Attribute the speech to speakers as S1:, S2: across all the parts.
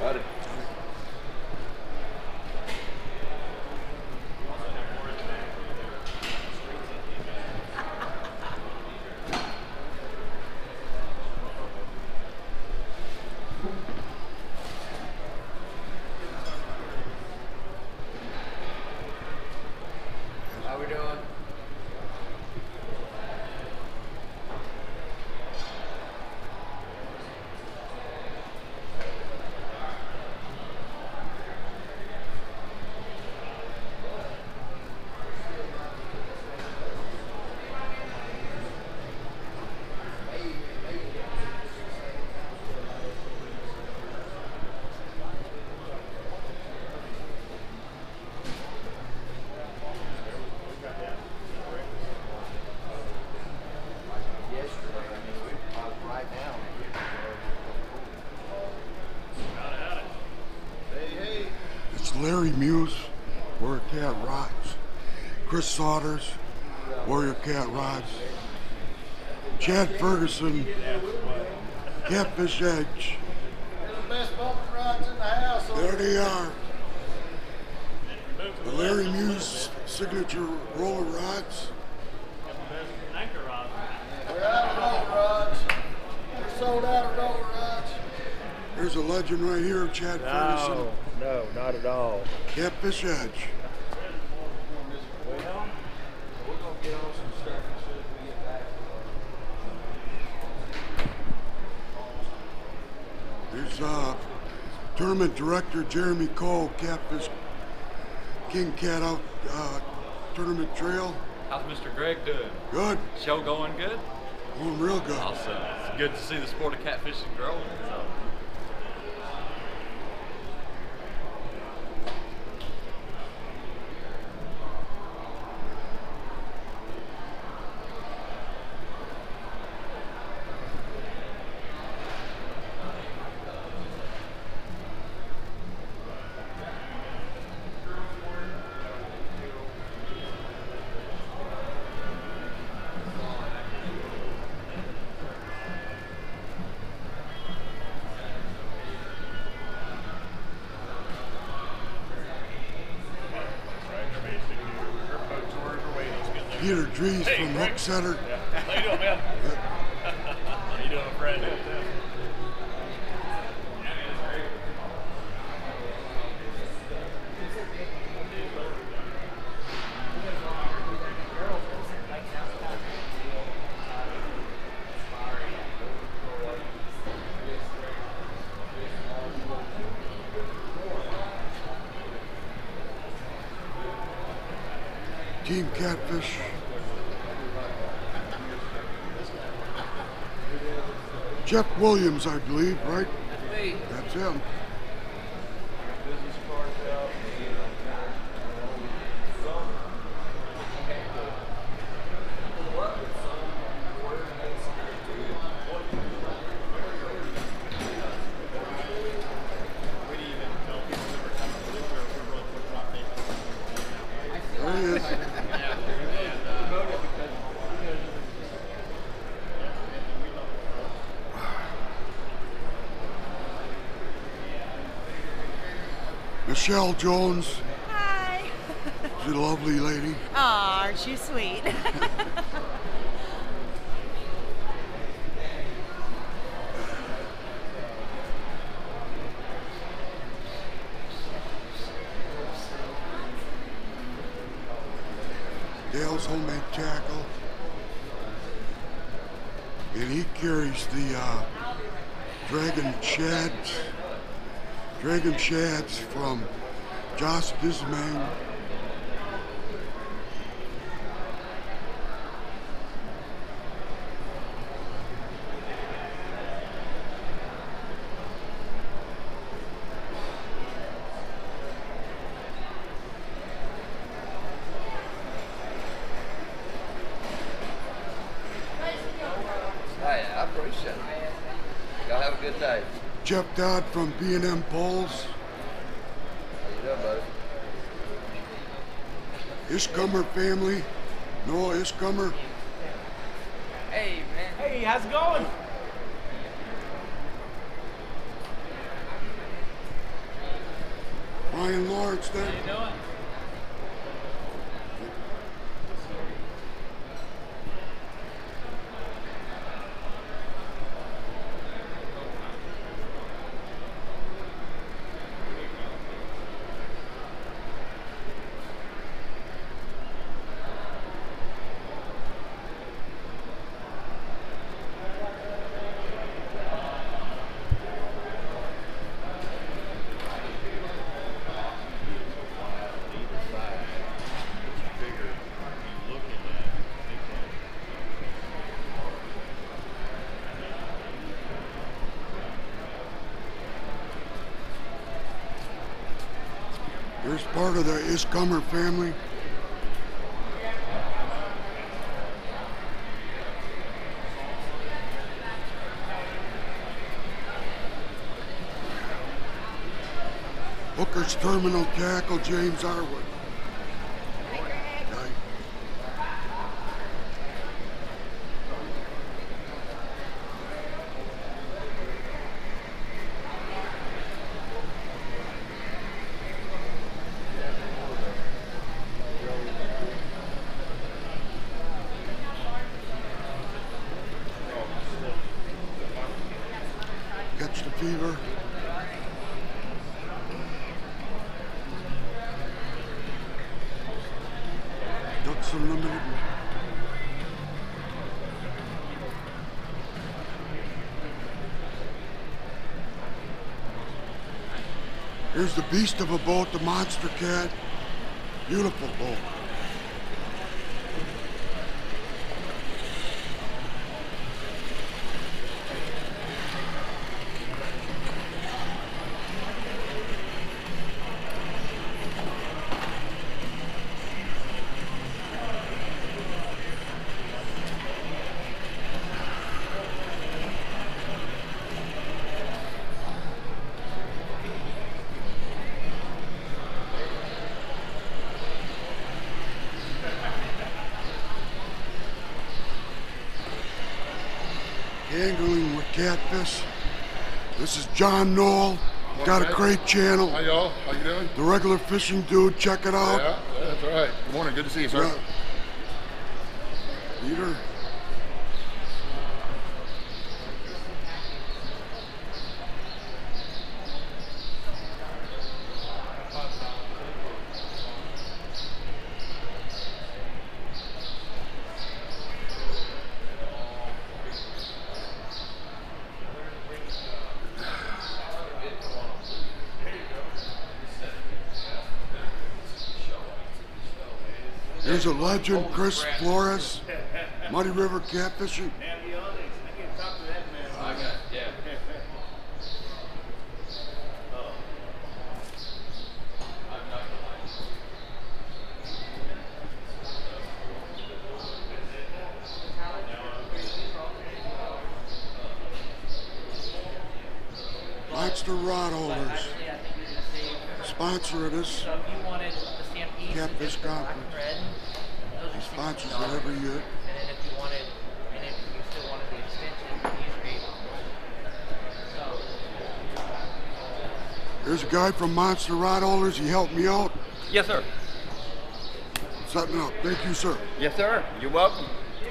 S1: Howdy.
S2: How we doing?
S3: It's Larry Muse, Warrior Cat Rods. Chris Saunders, Warrior Cat Rods. Chad Ferguson, Catfish Edge.
S2: The best bumping rods in the house.
S3: There they are. The Larry Muse signature roller rods.
S2: We're out of roller rods. We're sold out of roller rods.
S3: There's a legend right here, Chad Ferguson.
S4: No, not at all.
S3: Catfish Edge.
S2: We're gonna get on some stuff as soon as we get back.
S3: There's tournament director Jeremy Cole, Catfish King Cat out tournament trail.
S1: How's Mr. Greg doing?
S3: Good.
S1: Show going good?
S3: Going real good.
S1: Awesome. It's good to see the sport of catfishing growing. So.
S3: Peter Dries from Hook Center.
S5: How you doing, man? How you doing, friend?
S3: Team Catfish. Jeff Williams, I believe, right? That's him. There he is. Michelle Jones.
S6: Hi.
S3: She's a lovely lady.
S6: Aw, aren't you sweet?
S3: Dale's homemade tackle. And he carries the Dragon Shads from Josh Dismang.
S2: Hey, I appreciate it. Y'all have a good day.
S3: Jeff Dodd from B&M Poles.
S2: How you doing, buddy?
S3: Ishcomer family. Noah Ishcomer.
S2: Hey, man.
S5: Hey, how's it going?
S3: Ryan Lawrence there.
S5: How you doing?
S3: Here's part of the Iscomer family. Hooker's terminal tackle, James Arwood. Right. Catch the fever. Ducks Unlimited. Here's the beast of a boat, the Monster Cat. Beautiful boat. Angling with catfish. This is John Knoll. Got a great channel.
S4: Hi y'all, how you doing?
S3: The Regular Fishing Dude, check it out.
S4: Yeah, that's all right. Good morning, good to see you, sir.
S3: Peter. Here's a legend, Chris Flores, Muddy River Catfishing.
S2: I got, yeah.
S3: Monster Rod Holders, sponsor of this Catfish Conference. He sponsors it every year.
S7: And then if you wanted, and if you still wanted the extension, these are $8.
S3: Here's a guy from Monster Rod Holders. He helped me out.
S2: Yes, sir.
S3: Setting up. Thank you, sir.
S2: Yes, sir. You're welcome.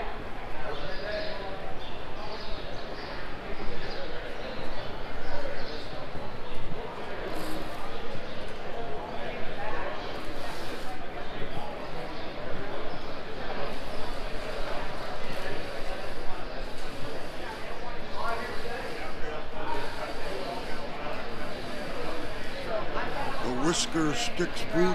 S3: The Whisker Sticks boot.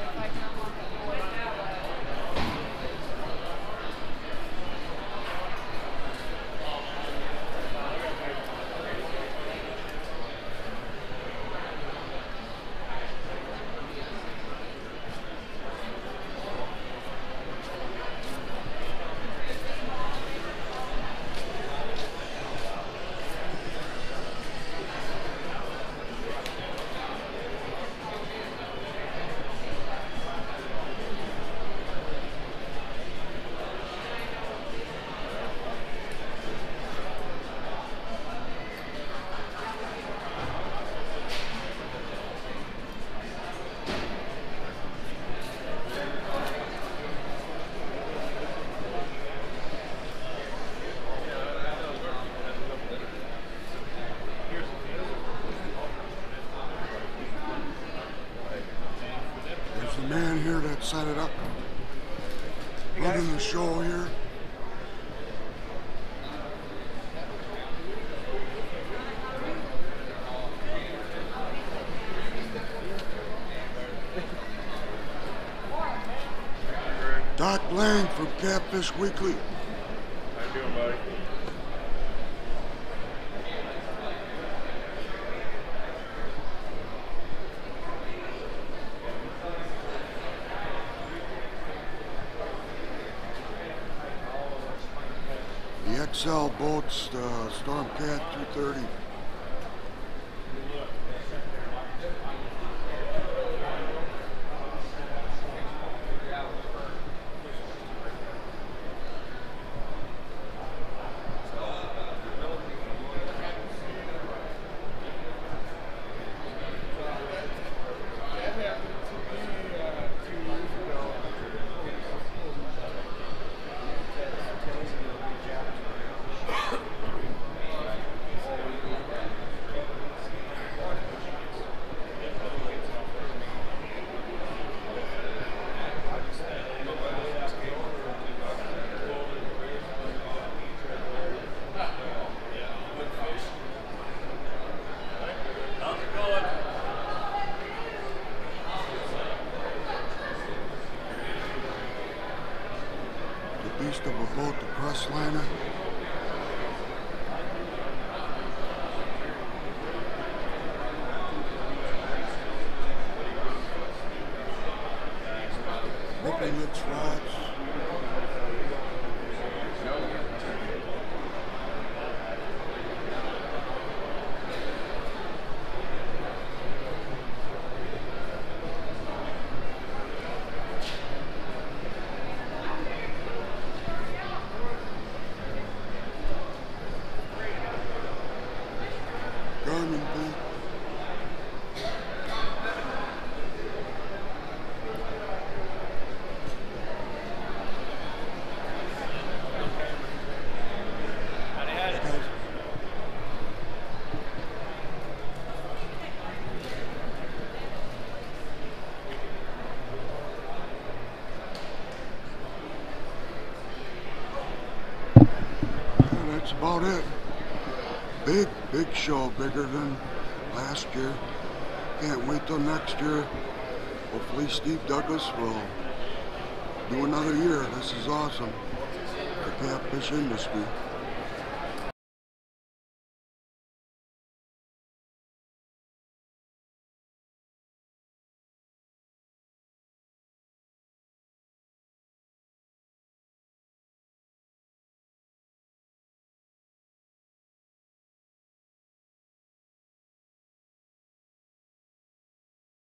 S3: man here that set it up. Running the show here. Doc Lang from Catfish Weekly.
S5: How you doing, buddy?
S3: The XL boats, the Stormcat 230. Beast of a boat, the Crestliner. Nipping its rods. Garmin boot. That's about it. Big show, bigger than last year. Can't wait till next year. Hopefully Steve Douglas will do another year. This is awesome. The catfish industry.